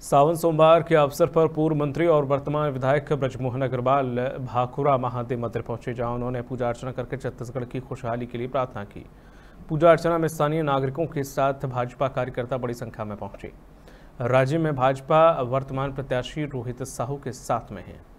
सावन सोमवार के अवसर पर पूर्व मंत्री और वर्तमान विधायक ब्रजमोहन अग्रवाल भाखुरा महादेव मंदिर पहुंचे, जहां उन्होंने पूजा अर्चना करके छत्तीसगढ़ की खुशहाली के लिए प्रार्थना की। पूजा अर्चना में स्थानीय नागरिकों के साथ भाजपा कार्यकर्ता बड़ी संख्या में पहुंचे। राज्य में भाजपा वर्तमान प्रत्याशी रोहित साहू के साथ में है।